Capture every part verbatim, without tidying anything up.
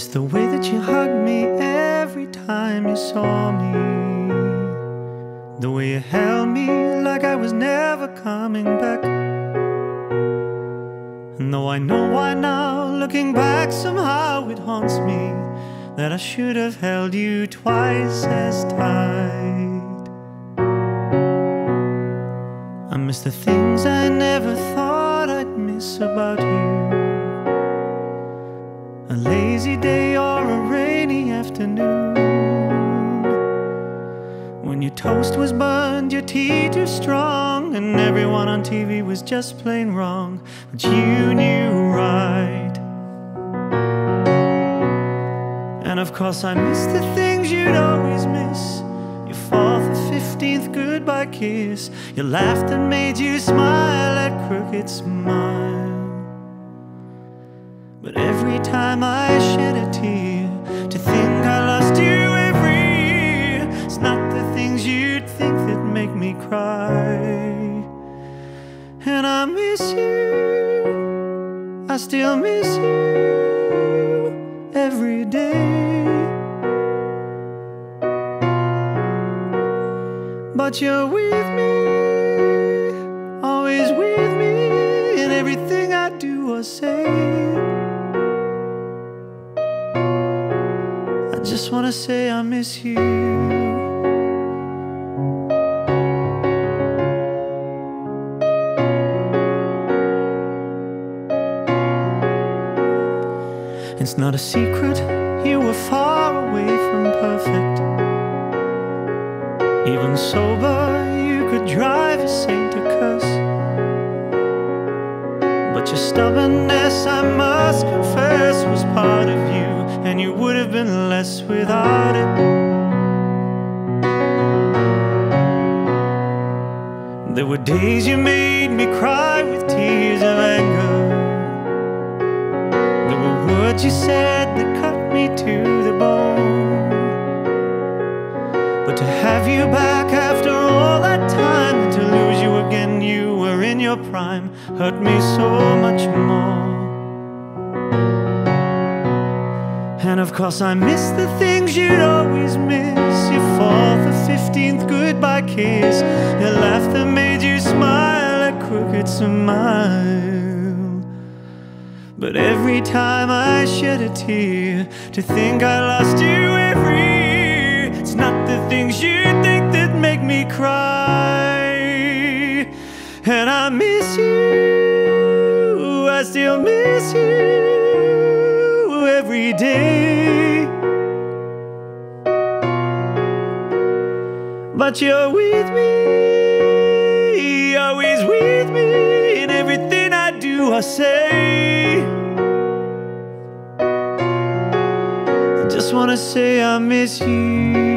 miss the way that you hugged me every time you saw me, the way you held me like I was never coming back. And though I know why now, looking back somehow it haunts me that I should have held you twice as tight. I miss the things I never thought I'd miss about you, a lazy day or a rainy afternoon, when your toast was burned, your tea too strong, and everyone on T V was just plain wrong, but you knew right. And of course I miss the things you'd always miss, your fourth or fifteenth goodbye kiss, your laugh that made you smile, that crooked smile. But every time I shed a tear to think I lost you every year, it's not the things you'd think that make me cry. And I miss you, I still miss you every day. But you're with me, always with me in everything I do or say. I just wanna say I miss you. It's not a secret, you were far away from perfect. Even sober, you could drive a saint to curse. But your stubbornness, I must confess, was part of you, and you would have been less without it. There were days you made me cry with tears of anger. There were words you said that cut me to the bone. But to have you back after all that time, and to lose you again, you were in your prime, hurt me so much more. And of course I miss the things you'd always miss, your fourth or fifteenth goodbye kiss, your laugh that made you smile, that crooked smile. But every time I shed a tear to think I lost you every year, it's not the things you think that make me cry. And I miss you, I still miss you every day. But you're with me, always with me in everything I do or say. I just wanna say I miss you.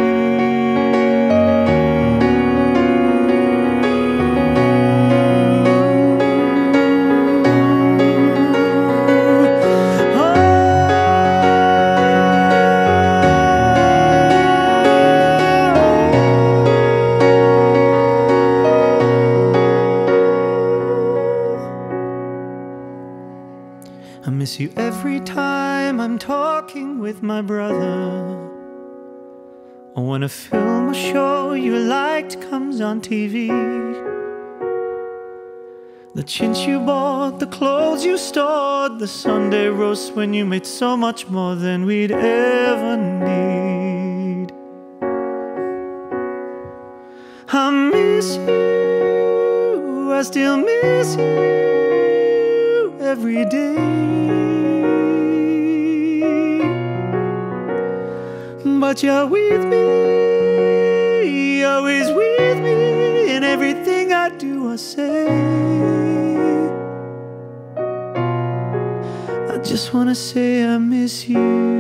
I miss you every time I'm talking with my brother, or when a film or show you liked comes on T V. The chintz you bought, the clothes you stored, the Sunday roast when you made so much more than we'd ever need. I miss you, I still miss you every day. But you're with me, always with me in everything I do or say. I just wanna say I miss you.